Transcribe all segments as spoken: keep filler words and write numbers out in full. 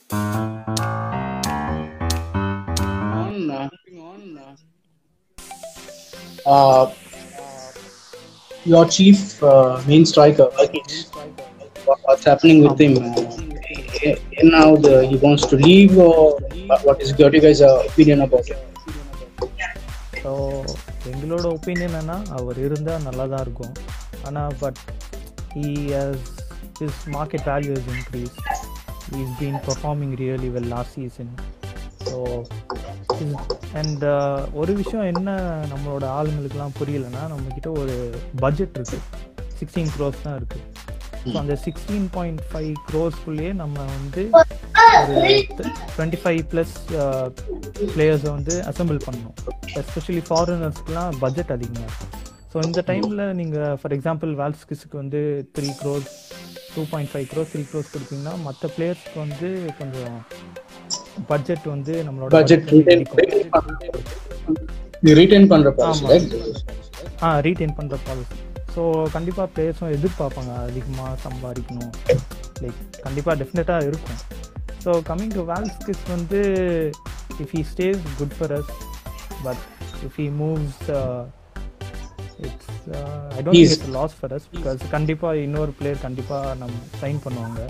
On uh, uh, your chief uh, main striker, Rakitic, what, what's happening with him? Uh, eh, now the, he wants to leave, or what what is your guys' uh, opinion about it? So எங்களோட opinion என்ன, அவர் இருந்தால் நல்லா தான் இருக்கும். ஆனால் but he has his market value is increase. He is been performing really well last season. So and ஒரு விஷயம் என்ன நம்மளோட ஆளுங்களுக்கெல்லாம் புரியலைன்னா, நம்மக்கிட்ட ஒரு பட்ஜெட் இருக்குது, சிக்ஸ்டீன் க்ரோஸ் தான் இருக்குது. ஸோ அந்த சிக்ஸ்டீன் பாயிண்ட் ஃபைவ் க்ரோஸ்க்குள்ளேயே நம்ம வந்து ஒரு டுவெண்ட்டி ஃபைவ் ப்ளஸ் பிளேயர்ஸை வந்து அசம்பிள் பண்ணணும். எஸ்பெஷலி ஃபாரினர்ஸ்க்குலாம் பட்ஜெட் அதிகமாக இருக்கும். ஸோ இந்த டைமில் நீங்கள் ஃபார் எக்ஸாம்பிள் வேல்ஸ்கிஸ்க்கு வந்து three crores two point five crores three crores கொடுத்தீங்கன்னா மற்ற பிளேயர்ஸ்க்கு வந்து கொஞ்சம் பட்ஜெட் வந்து நம்மளோட பட்ஜெட் ரீடைன் பண்ற பாலிசி. ஆ ரீடைன் பண்ணுற பாலிசி. ஸோ கண்டிப்பாக பிளேயர்ஸும் எதிர்பார்ப்பாங்க அதிகமாக சம்பாதிக்கணும். லைக் கண்டிப்பாக டெஃபினட்டாக இருக்கும். ஸோ கம்மிங் டு வேல்ஸ்கிஸ் வந்து if he stays good for us, but if he moves it's I don't think it's loss for us. Because கண்டிப்பாக இன்னொரு பிளேயர் கண்டிப்பாக நம்ம சைன் பண்ணுவாங்க.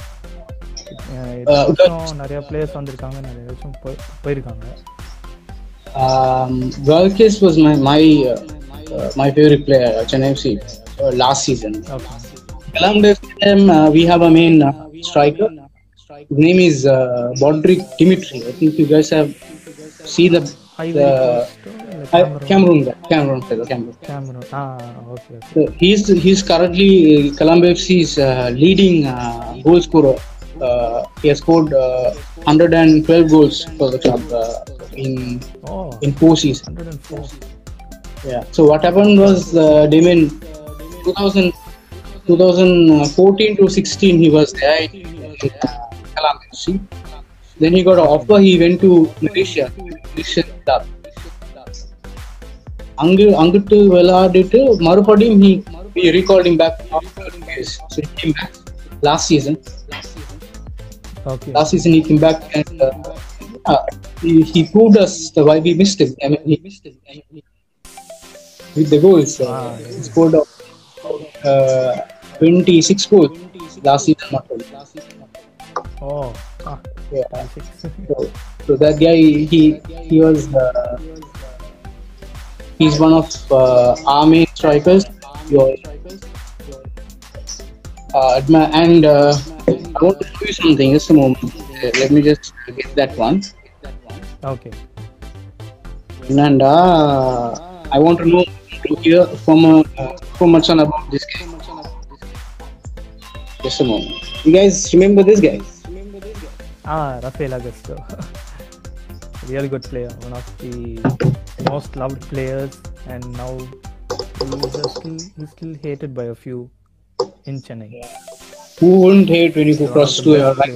நிறைய பிளேயர்ஸ் வந்திருக்காங்க, நிறைய வருஷம் போய் போயிருக்காங்க. Valkis was my my uh, uh, my favorite player at Chennai F C uh, last season. Okay. Columbus, um, uh, we have a main uh, striker. His name is uh, Bodrik Dimitri. I think you guys have seen the, the uh, Cameroon guy. Cameroon fellow. Cameroon. Cameroon. Ah, okay. okay. So he's he's currently Columbus F C's uh, leading uh, goal scorer. Uh, he has scored uh, one hundred twelve goals for the club uh, in oh, in four seasons. one hundred four. Yeah. So what happened was, uh, Damien, twenty fourteen to sixteen, he was there in uh, Columbus. Then he got an offer. He went to Malaysia. Malaysia club. Angu angutu veladittu marupadiyum he we recalled him back after years. So he came back last season. Okay. Last season he came back and uh, uh, he, he proved us the why we missed him. I mean, he missed him with the goals. Uh, ah, yeah. He scored uh, twenty-six goals last season. Oh, ah, yeah. so, so that guy, he he was uh, he's one of uh, our main strikers. Uh, and uh, I want to show you something. Just a moment. Uh, let me just get that one. Okay. And uh, I want to know to hear from uh, from Machan about this guy. Just a moment. You guys remember this guy? Ah, Rafael Augusto. Really good player. One of the most loved players, and now he's still he's still hated by a few in Chennai. Who wouldn't hate when you go cross to your right?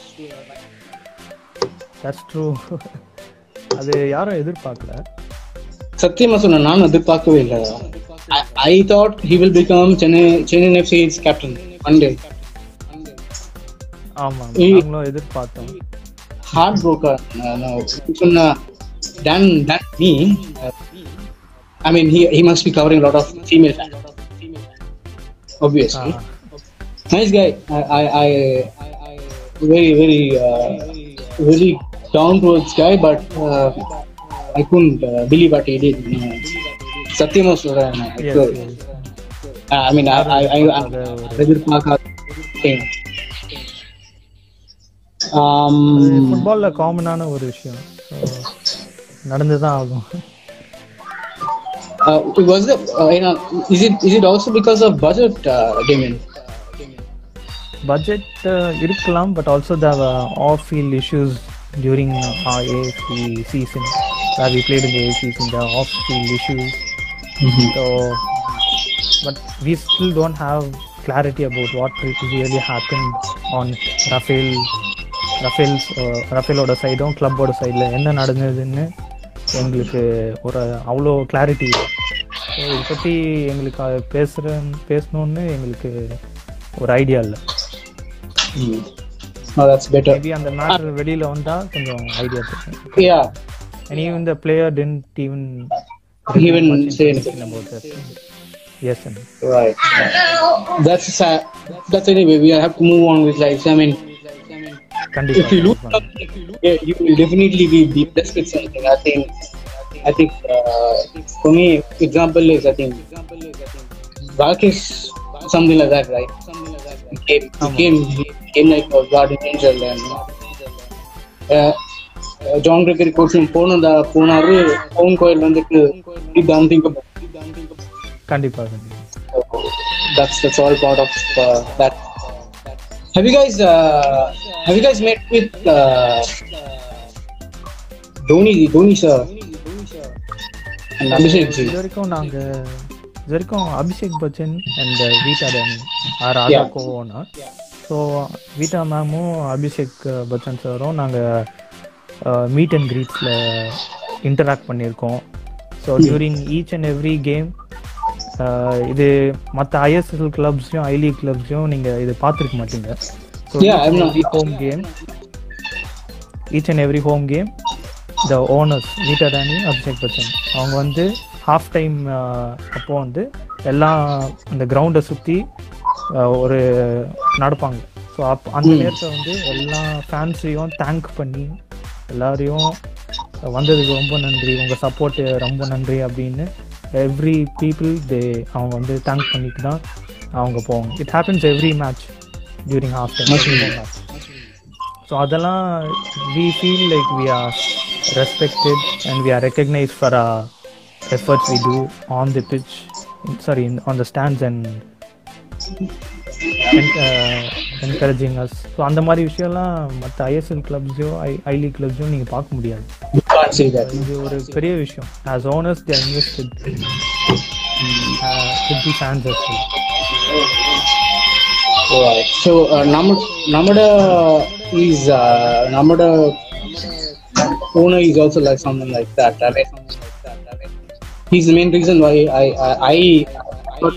That's true. அது யாரும் எதிர்பார்க்கல. சத்தியமா சொன்ன, நான் எதிர்பார்க்கவே இல்லை. I thought he will become Chennai Chennai F C's captain one day. ஆமா, நாங்களும் எதிர்பார்த்தோம். Heart broker. No, சொன்ன Dan Dan me. I mean, he he must be covering a lot of female fans. Obviously. Ah. Nice guy. I, I, I, I very, very, uh, very down to earth guy, but uh, I couldn't uh, believe what he did. Satyam was uh, yes, yes. Uh, I mean, I, I, I, I, I um, ஃபுட்பால்ல காமனான ஒரு விஷயம் நடந்துதான் ஆகும். Uh, was it, uh, you know, is it is it also because of budget, uh, Damien? Budget uh, irukkalam, but also there were off-field issues during uh, our A F C season where we played in the A F C season. There are off-field issues. Mm-hmm. So, but we still don't have clarity about what really happened on Rafael, Rafael's, uh, Rafaeloda side, on club oda side la enna nadandadunu எங்களுக்கு ஒரு அவ்வளோ clarity இல்லை. So இதை பற்றி எங்களுக்கு பேசுகிற பேசணுன்னு எங்களுக்கு ஒரு ஐடியா இல்லை. Oh, that's better. Maybe அந்த மேட்டர் வெளியில வந்தா கொஞ்சம் ஐடியா தெரியும். Yeah. And even the player didn't even even say anything about that. Yes, sir. Right. That's sad. That's anyway. We have to move on with life. I mean, Kandipa, if you look, yeah, you will definitely be be blessed with something. I think. I think uh, for me, example is I think Rakesh, something like that, right? He came, he came, he came like a guardian angel, and uh, John Gregory coaching போனதா போனாரு own கோயில் வந்துட்டு he don't think about கண்டிப்பா that's that's all part of uh, that. Have you guys uh, have you guys met with uh, Dhoni Dhoni sir and Abhishek ji? இதுவரைக்கும் நாங்க இதுவரைக்கும் Abhishek Bachchan and Vita Dani are Raja கோவோனா. So Vita மேமும் அபிஷேக் பச்சன் சாரும் நாங்கள் மீட் அண்ட் கிரீட்ஸில் interact பண்ணியிருக்கோம். So during each and every game இது மற்ற ஐஎஸ்எல் கிளப்ஸ்லையும் ஐ லீக் கிளப்ஸ்லையும் நீங்கள் இது பார்த்துருக்க மாட்டீங்க. So every home game each and every home game the owners Vita Dani Abhishek Bachchan அவங்க வந்து ஹாஃப் டைம் அப்போது வந்து எல்லாம் அந்த கிரவுண்டை சுற்றி ஒரு நடப்பாங்க. ஸோ அப் அந்த நேரத்தில் வந்து எல்லா ஃபேன்ஸையும் தேங்க் பண்ணி எல்லாரையும் வந்ததுக்கு ரொம்ப நன்றி, உங்கள் சப்போர்ட்டு ரொம்ப நன்றி அப்படின்னு எவ்ரி பீப்புள் தே அவங்க வந்து தேங்க் பண்ணிட்டு தான் அவங்க போவாங்க. It happens every match during half time match. So அதெல்லாம் we feel like we are respected and we are recognised for ah efforts we do on the pitch, sorry in, on the stands and, and uh, encouraging us. So அந்த மாதிரி விஷயம்லாம் மற்ற ISL கிளப்ஸோ ஐ ஐ league கிளப்ஸோ நீங்கள் பார்க்க முடியாது. இது ஒரு பெரிய விஷயம். as owners they are invested uh, with the fans as well. Right. So uh, நம்ம நம்மட is uh, நம்மட owner is also like something like that. I mean, he's the main reason why I I I got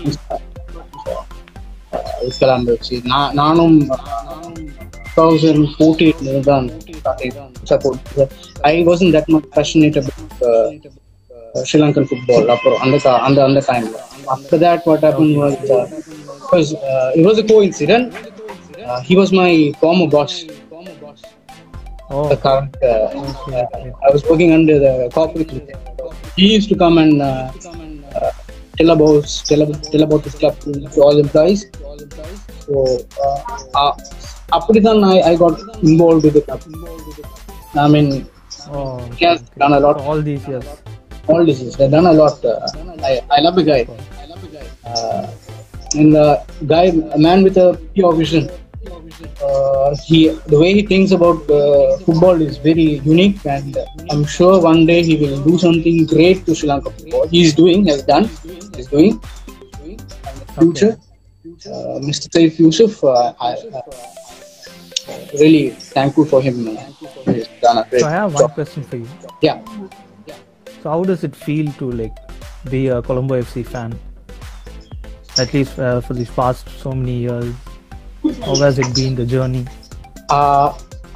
with Columbus. நானும் twenty fourteen தான் support. I wasn't that much passionate about uh, uh, Sri Lankan football அப்புறம் அந்த அந்த அந்த time. After that what happened was uh, because uh, it was a coincidence. Uh, he was my former boss. Oh. The current, uh, uh, I was working under the corporate. He used to come and uh, uh, tell about tell about tell about his club to, to all employees. So uh, uh, after that, I, I got involved with the club. I mean, oh, he has okay. done a lot. All these years. All these years, they've done a lot. Uh, I I love the guy. Uh, and the guy, a man with a pure vision. Uh, he the way he thinks about uh, football is very unique, and uh, I'm sure one day he will do something great to Sri Lanka football. He's doing, has done, he's doing. And the future, okay. uh, Mister Saif Yusuf, uh, I uh, really thankful for him. Uh, he's done a great so I have job. one question for you. Yeah. So how does it feel to like be a Colombo F C fan? At least uh, for these past so many years. How has it been, the journey? Uh,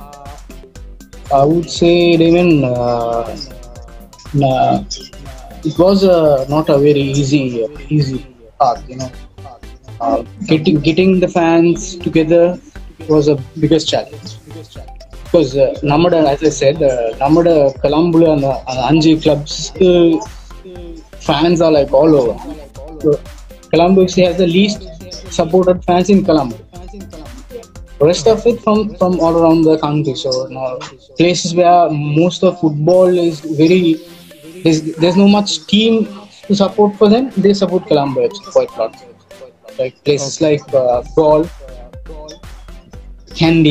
I would say, Damon, uh, nah, it was uh, not a very easy, uh, easy path. You know, uh, getting getting the fans together was a biggest challenge. Because uh, Namada, as I said, uh, Namada, Kalambula, and the Anji clubs, uh, fans are like all over. So, Colombo F C has the least supported fans in Colombo. Rest of it from from all around the country. So now places where most of football is very there's, there's no much team to support for them. They support Colombo F C quite a lot. Like places okay. like uh, Gaul, Kandy,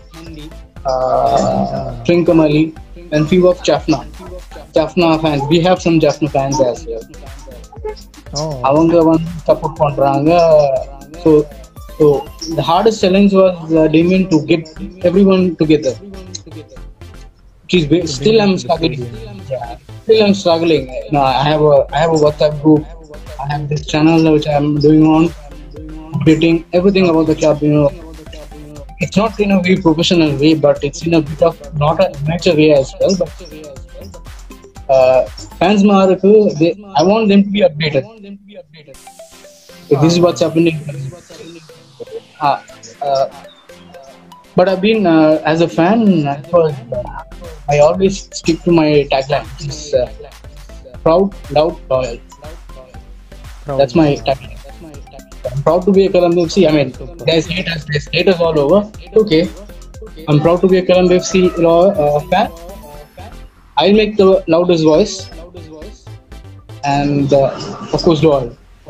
uh, Trincomalee, and few of Jaffna. Jaffna fans. We have some Jaffna fans as well. Oh. Avanga one support பண்றாங்க. So So the hardest challenge was uh, Damien to get everyone together. Which is very, still I'm struggling. Yeah, still I'm struggling. You know, I have a I have a WhatsApp group. I have this channel which I'm doing on, updating everything about the club. You know, it's not in a very professional way, but it's in a bit of not a amateur way as well. But uh, fans Maruku, they I want them to be updated. So this is what's happening. Uh, uh, but I've been uh, as a fan, because uh, I always stick to my tagline, which is uh, proud, loud, loyal. Proud. That's my tagline. I'm proud to be a Colombo F C. I mean, there's haters, there's haters all over. Okay, I'm proud to be a Colombo F C uh, fan. I'll make the loudest voice, and uh, of course, loyal.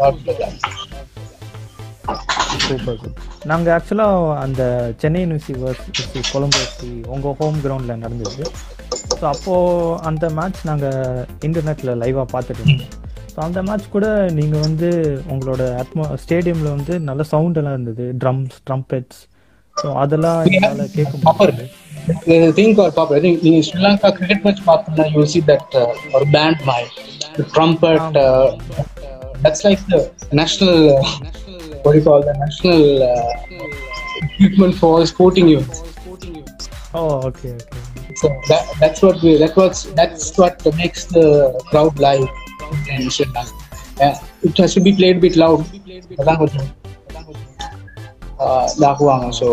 Super super. நாங்கள் ஆக்சுவலாக அந்த Chennai university versus Colombo FC உங்கள் home கிரவுண்டில் நடந்தது. So அப்போது அந்த match நாங்கள் இன்டர்நெட்டில் லைவாக பார்த்துட்டு இருந்தோம். ஸோ அந்த மேட்ச் கூட நீங்கள் வந்து உங்களோட அட்மோ ஸ்டேடியமில் வந்து நல்ல சவுண்டெல்லாம் இருந்தது, ட்ரம்ஸ், ட்ரம்பெட்ஸ். ஸோ அதெல்லாம் என்னால் கேட்க முடியாது. The thing called pop, I think in Sri Lanka cricket match partner, you will see that uh, or band mic, the trumpet. Uh, that's like the national. Uh, what do you call the national uh, equipment for sporting events? Oh, okay, okay. So that that's what we that was that's what makes the crowd live in Sri Lanka. Yeah, it has to be played a bit loud. Uh, so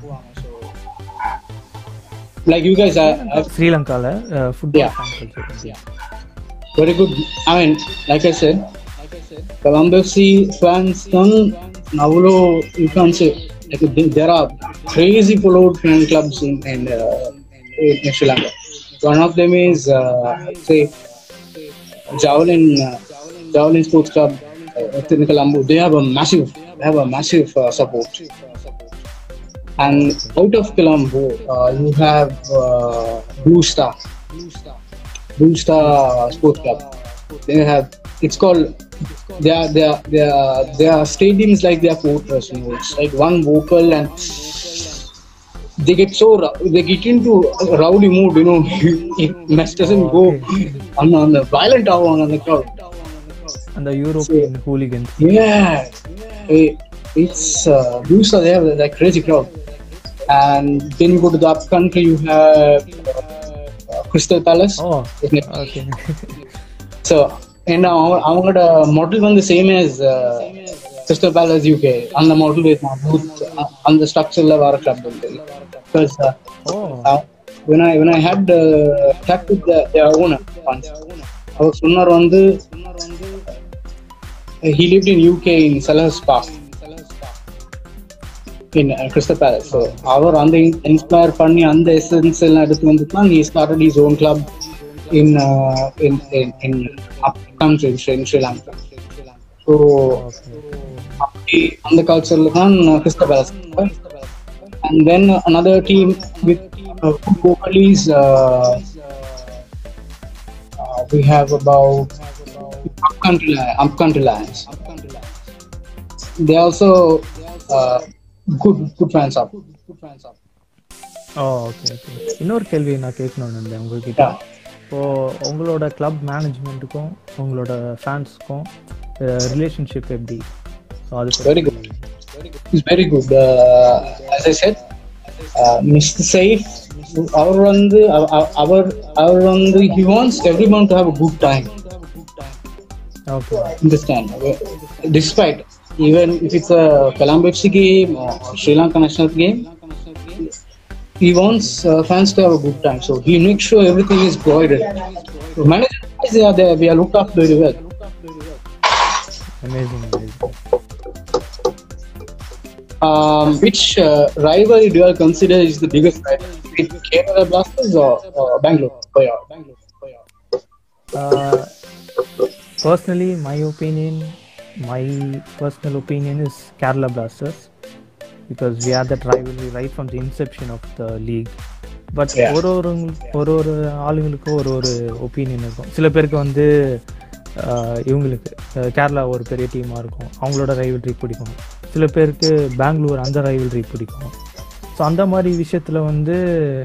like you guys are uh, Sri Lanka la uh, football yeah. fan culture. Yeah. Very good. I mean, like I said, Colombo F C fans can now you can say like there are crazy followed fan clubs in in, uh, in Sri Lanka. One of them is uh, say Javelin uh, Javelin Sports Club uh, in Colombo. They have a massive they have a massive uh, support. And out of Colombo, uh, you have uh, Blue Star, Blue Star Sports Club. They have. It's called. They are. They are. They are. They are stadiums like their fortress. You know, it's like one vocal, and they get so. They get into a rowdy mood. You know, it match doesn't go on, on the violent hour on the crowd. And the European so, hooligans. Yeah, it, it's uh, Blue Star. They have that crazy crowd. And then you go to the up country, you have uh, Crystal Palace. Oh, okay. So, and our model was the same as uh, Crystal Palace U K. On the model with uh, on the structure of our club. Because uh, oh. uh, when I when I had uh, talked with the, their owner once, our owner on the he lived in U K in Selhurst Park. In uh, Crystal Palace. So our on the inspire funny on the essence he started his own club in uh, in, in in up country in Sri Lanka. So okay. On the culture on uh, Crystal Palace. And then another team with uh, good vocalies uh, uh, we have about up country up country Lions. They also uh, good good fans up. Oh, okay, okay. இன்னொரு கேள்வி நான் கேட்கணும்னு இருந்தேன் உங்ககிட்ட. இப்போ உங்களோட club மேனேஜ்மெண்ட்டுக்கும் உங்களோட ஃபேன்ஸுக்கும் ரிலேஷன்ஷிப் எப்படி? ஸோ அது very good it's very good. As I said mister Saif அவர் வந்து அவர் அவர் வந்து he wants everyone to have a good time. Okay. Understand? Despite even if it's a Colombo F C game or Sri Lanka national game, he wants uh, fans to have a good time. So he makes sure everything is provided. So managers, they are there. We are looked after very well. Amazing. amazing. Um, which uh, rivalry do you consider is the biggest rivalry? With Kerala Blasters or, or Bangalore? Oh, yeah. Bangalore. Oh, yeah. Uh, personally, my opinion. My personal opinion is Kerala Blasters because we had that rivalry right from the inception of the league. But ஒரு ஒரு ஒரு ஒரு ஆளுங்களுக்கு ஒரு ஒரு opinion இருக்கும். சில பேருக்கு வந்து இவங்களுக்கு கேரளா ஒரு பெரிய டீமாக இருக்கும், அவங்களோட ரைவல்ரி பிடிக்கும். சில பேருக்கு பெங்களூர் அந்த ரைவல்ரி பிடிக்கும். ஸோ அந்த மாதிரி விஷயத்தில் வந்து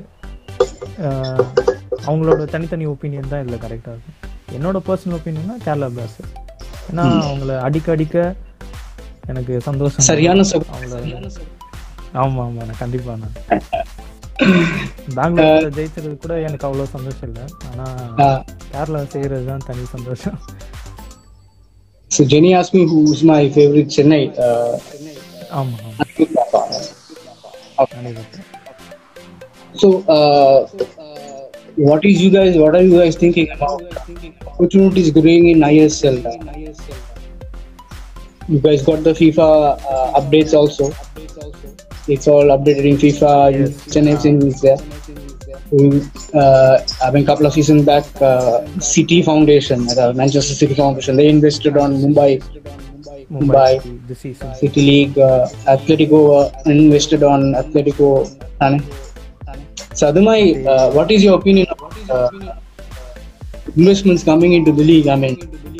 அவங்களோட தனித்தனி ஒப்பீனியன் தான் இதில் கரெக்டாக இருக்கும். என்னோட பர்சனல் ஒப்பீனியன்னா கேரளா பிளாஸ்டர்ஸ். ஏன்னா அவங்கள அடிக்க அடிக்க எனக்கு சந்தோஷம். சரியான ஆமா ஆமா நான் கண்டிப்பா நான் பெங்களூர் ஜெயிச்சது கூட எனக்கு அவ்வளவு சந்தோஷம் இல்லை, ஆனா கேரளா செய்யறது தான் தனி சந்தோஷம். So Jenny asked me who's my favorite Chennai. Uh, ஆமா so uh, what is you guys? What are you guys thinking about opportunities growing in I S L? You guys got the FIFA uh, updates also. It's all updated in FIFA. Yes. Chennai uh, is there. We, uh, I mean, couple of seasons back, uh, City Foundation, uh, Manchester City Foundation, they invested on Mumbai, Mumbai, Mumbai this season. City League. Uh, Atletico uh, invested on Atletico. So, Adamai, uh, what is your opinion about uh, investments coming into the league? I mean,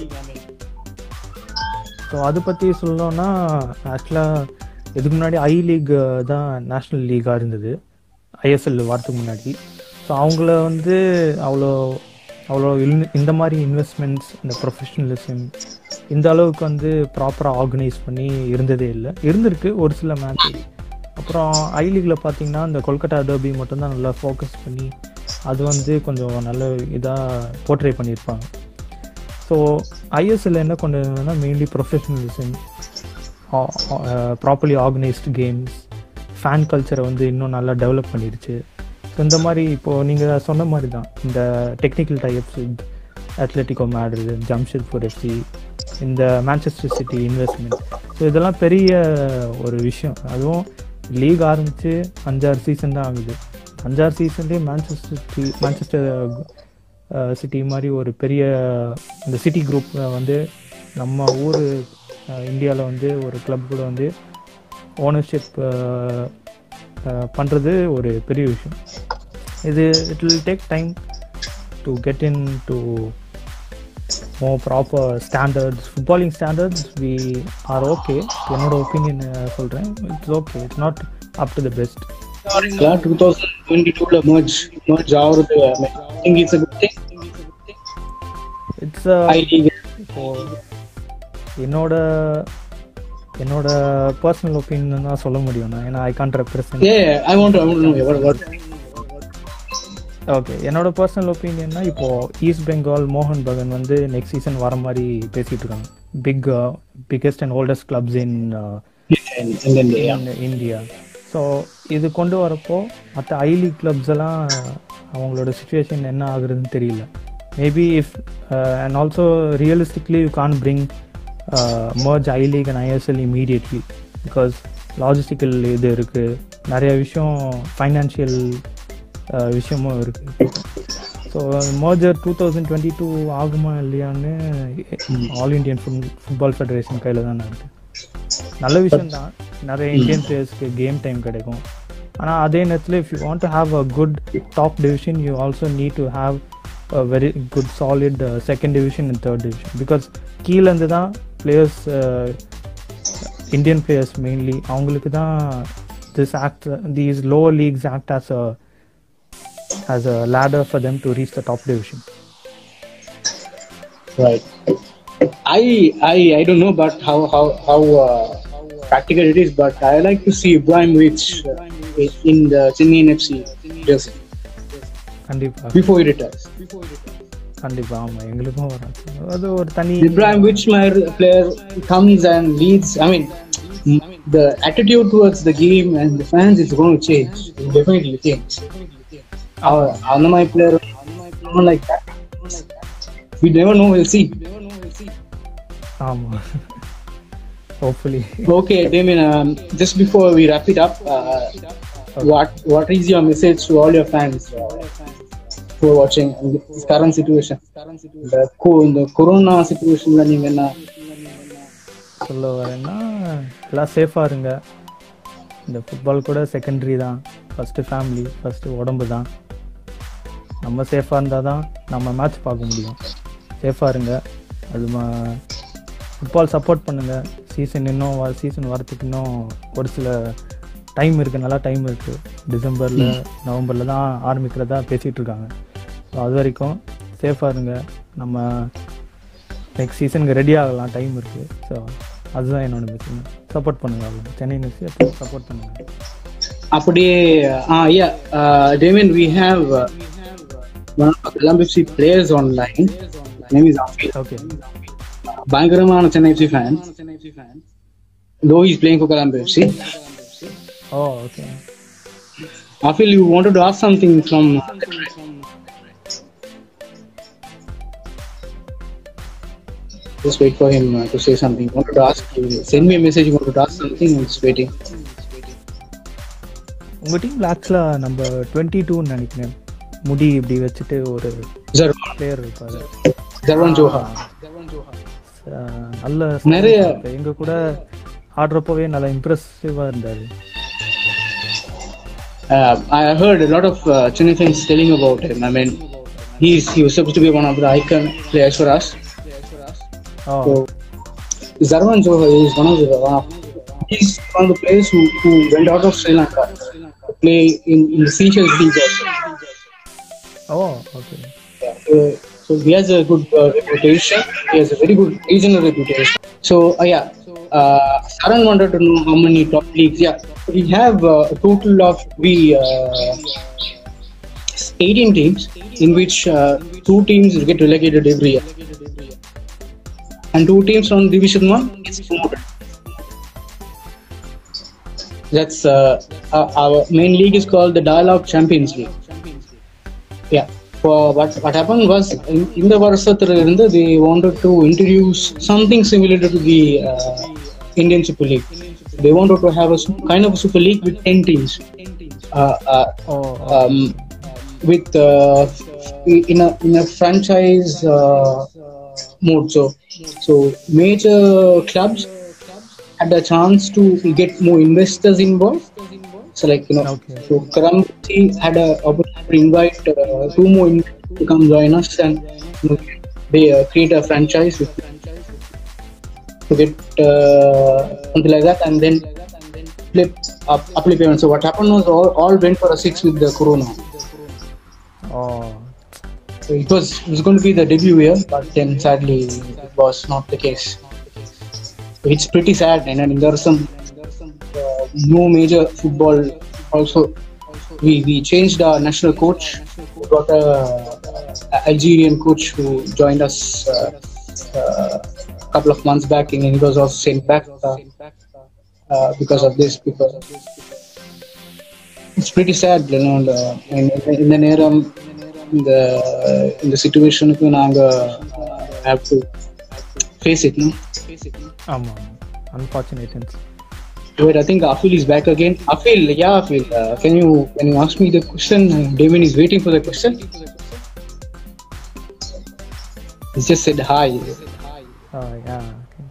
so அதை பற்றி சொல்லணும்னா ஆக்சுவலாக இதுக்கு முன்னாடி ஐ league தான் national லீகாக இருந்தது, ISL வரதுக்கு முன்னாடி. ஸோ அவங்கள வந்து அவ்வளோ அவ்வளோ இந்த மாதிரி இன்வெஸ்ட்மெண்ட்ஸ், இந்த ப்ரொஃபஷனலிசம் இந்த அளவுக்கு வந்து ப்ராப்பராக ஆர்கனைஸ் பண்ணி இருந்ததே இல்லை. இருந்திருக்கு ஒரு சில மேட்ச். அப்புறம் ஐ லீக்கில் பார்த்தீங்கன்னா இந்த கொல்கட்டா டர்பி மட்டும்தான் நல்லா ஃபோக்கஸ் பண்ணி அது வந்து கொஞ்சம் நல்ல இதாக போர்ட்ரே பண்ணியிருப்பாங்க. ஸோ ஐஎஸ்எல் என்ன கொண்டு வந்ததுன்னா mainly professionalism, properly organised games, fan கல்ச்சரை வந்து இன்னும் நல்லா டெவலப் பண்ணிடுச்சு. ஸோ இந்த மாதிரி இப்போது நீங்கள் சொன்ன மாதிரி தான் இந்த technical types with Atletico Madrid, Jamshedpur FC, இந்த மான்செஸ்டர் சிட்டி இன்வெஸ்ட்மெண்ட், ஸோ இதெல்லாம் பெரிய ஒரு விஷயம். அதுவும் லீக் ஆரம்பித்து அஞ்சாறு சீசன் தான் ஆகுது. அஞ்சாறு சீசன்லேயே மான்செஸ்டர் சிட்டி மான்செஸ்டர் சிட்டி மாதிரி ஒரு பெரிய இந்த சிட்டி குரூப் வந்து நம்ம ஊர் இந்தியாவில் வந்து ஒரு கிளப் கூட வந்து ஓனர்ஷிப் பண்ணுறது ஒரு பெரிய விஷயம். இது it will take time to get in to more proper standards, footballing standards. We are okay, என்னோட ஒப்பீனியன் சொல்கிறேன். It's okay, it's not up to the best. twenty twenty-two ல merge merge ஆகுறது I think it's a good thing. It's a இப்போ என்னோட என்னோட personal opinion தான் சொல்ல முடியும் நான், ஏன்னா I can't represent. Yeah, I want to I want to know what what okay, என்னோட பர்சனல் ஒப்பீனியன்னா இப்போது ஈஸ்ட் பெங்கால் மோகன் பகன் வந்து நெக்ஸ்ட் சீசன் வர மாதிரி பேசிகிட்டு இருக்காங்க. Big biggest and oldest clubs in India. So இது கொண்டு வரப்போ மற்ற ஐ லீக் கிளப்ஸ் எல்லாம் அவங்களோட சுச்சுவேஷன் என்ன ஆகுறதுன்னு தெரியல. Maybe if and also realistically you can bring merge I league and ISL immediately because logistical இது இருக்குது, நிறைய விஷயம் ஃபைனான்ஷியல் விஷயமும் இருக்குது. So merger two thousand twenty two ஆகுமா இல்லையான்னு all Indian foot football federation கையில் தானே இருக்குது. நல்ல விஷயம்தான், நிறைய இந்தியன் பிளேயர்ஸ்க்கு கேம் டைம் கிடைக்கும். ஆனால் அதே நேரத்தில் if you want to have a good top division you also need to have a very good solid second division and third division. Because கீழேருந்து தான் பிளேயர்ஸ், இந்தியன் பிளேயர்ஸ் மெயின்லி அவங்களுக்கு தான் this act these lower leagues act as a as a ladder for them to reach the top division. Right. I I I don't know but how how how uh, practical it is, but I like to see Ibrahimovic uh, in the Chennai F C jersey. கண்டிப்பா Before he retires. கண்டிப்பா ஆமா, எங்களுக்கும் அது ஒரு தனி Ibrahimovic my player comes and leads. I mean the attitude towards the game and the fans is going to change. It will definitely change. Our on my player someone like that. We never know, we'll see. ஆமா, hopefully. Okay, Damien, um, just before we wrap it up, uh, okay. what what is your message to all your fans uh, who are watching in this current situation, the co- in the corona situation la neenga enna சொல்ல வரேன்னா எல்லாம் சேஃபாக இருங்க. இந்த football கூட secondary தான், first family, first உடம்பு தான். நம்ம சேஃபாக இருந்தால் தான் நம்ம மேட்ச் பார்க்க முடியும். சேஃபாக இருங்க. அது மா ஃபுட்பால் சப்போர்ட் பண்ணுங்கள். சீசன் இன்னும் வ சீசன் வரத்துக்கு இன்னும் ஒரு சில டைம் இருக்குது, நல்லா டைம் இருக்குது. டிசம்பரில் நவம்பரில் தான் ஆரம்பிக்கிறதா பேசிகிட்டு இருக்காங்க. ஸோ அது வரைக்கும் சேஃபாக இருங்க. நம்ம நெக்ஸ்ட் சீசனுக்கு ரெடி ஆகலாம், டைம் இருக்குது. ஸோ அதுதான் என்னோட மெசேஜ். சப்போர்ட் பண்ணுங்கள், அவ்வளோ. சென்னை நியூஸ் சப்போர்ட் பண்ணுங்கள். அப்படியே ah yeah uh, Damien, we have uh, one of the Colombo F C players online. His name is Afil. Okay. பயங்கரமான Chennai F C fan. Though he's playing for Colombo F C. Oh, okay. Afil, you wanted to ask something from just wait for him uh, to say something. You wanted to ask you send me a message, you wanted to ask something. I'm just waiting. உங்க டீம்ல ஆக்சுவலா number twenty two நினைக்கிறேன், முடி இப்படி வச்சுட்டு ஒரு player இருப்பாரு, ஜர்வான் ஜோஹா. நல்ல நிறைய எங்க கூட ஆடுறப்பவே நல்லா இம்ப்ரெசிவா இருந்தாரு. Uh, I heard a lot of uh, Chennai fans telling about him. I mean, he's he was supposed to be one of the icon players for us. Oh. So, Zarwan Johar is one of the one of, he's one of the players who, who went out of Sri Lanka to play in, in the Seychelles League also. Oh, okay. Yeah, so, so he has a good uh, reputation. He has a very good regional reputation. So uh, yeah, uh, Saran wanted to know how many top leagues. Yeah, we have uh, a total of we uh, eighteen teams, in which uh, two teams get relegated every year, and two teams from Division One gets promoted. That's uh, our, our main league is called the Dialogue Champions League. Yeah. For what what happened was in, in the Varsathra they wanted to introduce something similar to the uh, Indian Super League. They wanted to have a kind of a Super League with ten teams. Uh, uh, Oh, um, with uh, in a in a franchise uh, mode. So so major clubs had a chance to get more investors involved. So like you know, Okay. so Karamchi had a opportunity to invite uh, two more investors to come join us, and you know, they uh, create a franchise with, to get uh, something like that, and then flip up apply payment. So what happened was all, all went for a six with the Corona. oh, So it was it was going to be the debut year, but then sadly it was not the case. So it's pretty sad, and I mean, there are some uh, no major football. Also, we we changed our national coach. We got a, a Algerian coach who joined us uh, uh, a couple of months back, and he was also sent back uh, uh, because of this. Because it's pretty sad, you know. The, in, in the Neram, in the in the situation, we have to face it, no? ஆமா, unfortunate. Wait, I think Afil is back again. Afil, yeah, Afil. Uh, can you can you ask me the question? Damien is waiting for the question. He just said hi. Oh, yeah. Okay.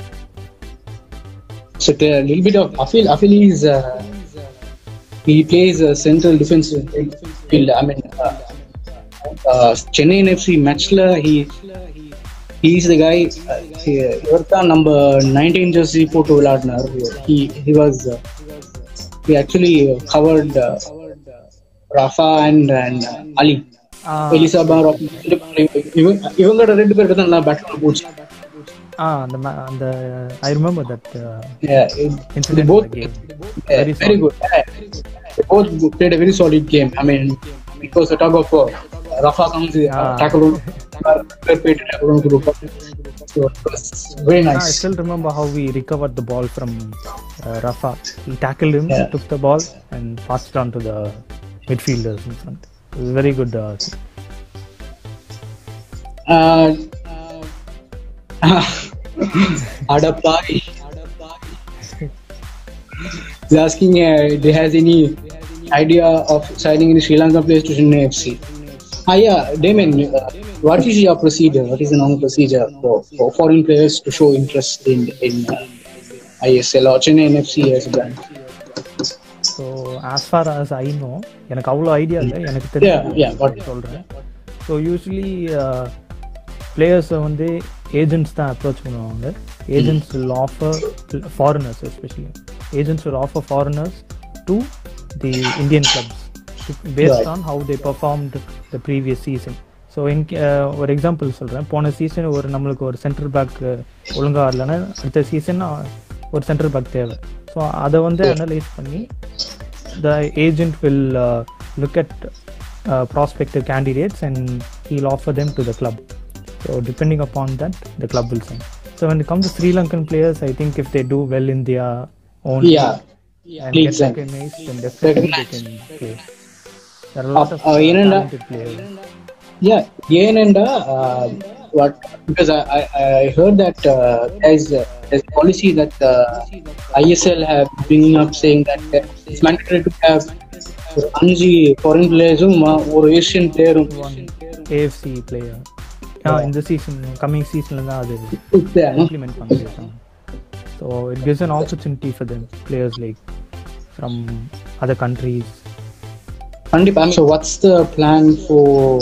So a little bit of Afil. Afil is uh, he plays a central defensive field. I mean, uh, uh, Chennai F C matchla. He he is the guy. Uh, he, Ivartha number nineteen jersey photo viladnar. He he was uh, he actually uh, covered uh, Rafa and and uh, Ali. Ah, Elisa Bar. இவங்களோட ரெண்டு பேருக்கு தான் நல்லா bad போச்சு. ah, the ma- the I remember that uh, Yeah, it, they incident both in the game. yeah, Very very good. Yeah. They both played a very solid game. I mean, it was a tug of war. Rafa comes uh, Ah. tackle on, paid to tackle on to Rupa. So it was very Ah, I nice. still remember how we recovered the ball from uh, Rafa. He tackled him, Yeah. took the ball, and passed it on to the midfielders in front. It was very good. Uh, Uh, Adapai. He's asking uh, if he has any idea of signing any Sri Lankan players to Chennai F C. Ah, yeah, Damien, uh, what is your procedure? What is the normal procedure for, for foreign players to show interest in in uh, I S L or Chennai F C as a brand? so as far as I know, எனக்கு அவ்வளோ idea இல்லை, எனக்கு Yeah, yeah, got தெரிஞ்சு சொல்கிறேன். So usually பிளேயர்ஸை வந்து agents தான் approach பண்ணுவாங்க. Agents will offer foreigners, especially agents will offer foreigners to the Indian clubs based on how they performed the previous season. So in ஒரு example சொல்கிறேன். போன season ஒரு நம்மளுக்கு ஒரு சென்ட்ரல் பேக் ஒழுங்காக இல்லைன்னா அடுத்த சீசன் ஒரு சென்ட்ரல் பேக் தேவை. ஸோ அதை வந்து அனலைஸ் பண்ணி the agent will uh, look at uh, prospective candidates and he'll offer them to the club. So depending upon that, the club will sign. So when it comes to Sri Lankan players, I think if they do well in their own Yeah. league and League get sign. recognized, then definitely they can play. There are a lot Uh, of uh, uh, ಏನಂಡ talented players. yeah ಏನಂಡ uh, what because I I, I heard that uh, there's a, there's a policy that uh, I S L have bringing up saying that uh, it's mandatory to have ஒரு அஞ்சு foreign players-உம் ஒரு Asian player-உம் One A F C player. Yeah, in the season, coming season, அது implement பண்ணிருக்காங்க. So it gives an opportunity for them, players like from other countries. கண்டிப்பா. So what's the plan for,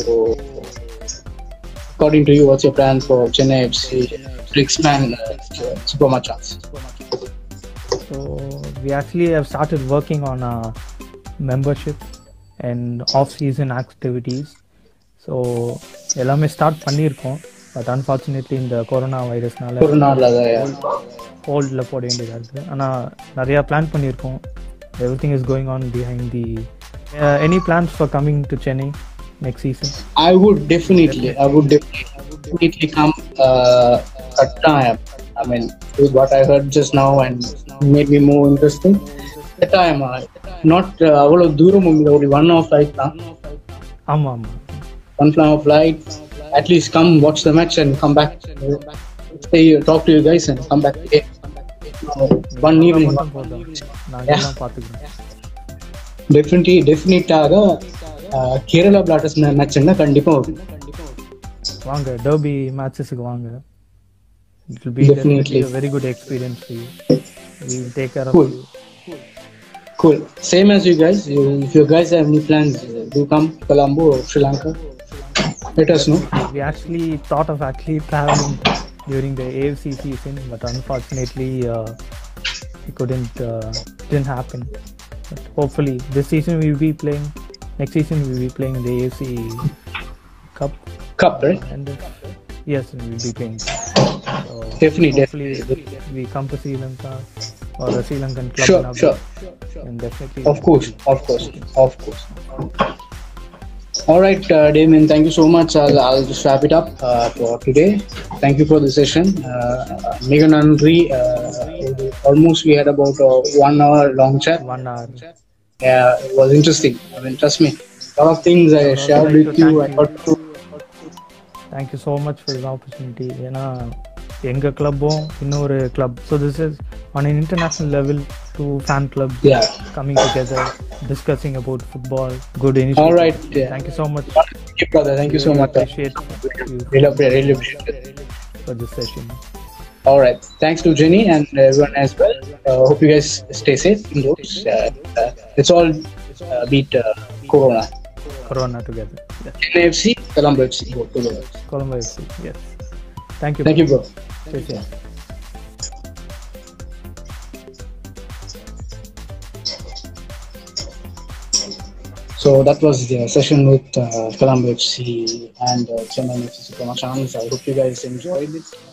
according to you, what's your plan for Chennai F C to expand uh, Super Machans? So we actually have started working on a membership and off-season activities. So எல்லாமே start பண்ணியிருக்கோம். But unfortunately இந்த corona வைரஸ்னால ஹோல்டில் போட வேண்டியதாக இருக்குது. ஆனால் நிறையா பிளான் பண்ணியிருக்கோம். Every thing is going on behind the any plans for coming to Chennai next season? I would definitely, I would definitely come uh, at time. I mean, with what I heard just now and made me more interesting. At time, uh, not அவ்வளோ தூரம் இல்லை, ஒரு one hour flight தான். ஆமாம் ஆமாம் One hour flight. At least come watch the match and come back. Stay here, talk to you guys and come back again. Uh, one evening. Definitely, definitely. Uh, Kerala Blatters match na kandipa வாங்க derby மேட்சஸ்க்கு வாங்க. It will be definitely a very good experience for you. We will take care cool. of you. Cool. Same as you guys. You, if you guys have any plans, do come Colombo or Sri Lanka. Let us know. We actually thought of actually traveling during the A F C season, but unfortunately uh, it couldn't uh, didn't happen. But hopefully this season we will be playing. Next season we will be playing in the A F C Cup. Cup, right? And uh, yes, we will be playing. So Definitely, hopefully definitely. we come to Sri Lanka or a Sri Lankan club. Sure, in Abu sure. Dhabi, and definitely. Of course, of course, of course. All right, uh, Damien, thank you so much. I'll, I'll just wrap it up uh, for today. Thank you for the session. Uh, Mega Nandri, uh, almost we had about a one hour long chat. One hour. Yeah, it was interesting. I mean, trust me, a lot of things I Also shared like with to you. thank I got to. Thank you so much for this opportunity. ஏன்னா எங்கள் கிளப்பும் இன்னொரு club, so this is on an international level, two fan clubs Yeah. coming together, discussing about football, good initiative. All right. Yeah. Thank you so much. Thank you, brother. Thank you so much. Appreciate you Really appreciate, really appreciate it. for this session. All right. Thanks to Jenny and everyone as well. Uh, hope you guys stay safe indoors. Uh, uh, let's all uh, beat uh, Corona. Corona together. Yes. Chennai F C, Colombo F C, both together. Colombo F C. Yes. Thank you. Thank you, bro. Take care. So that was the session with uh, Colombo F C and uh, Chennai F C Super Machans. I hope you guys enjoyed it.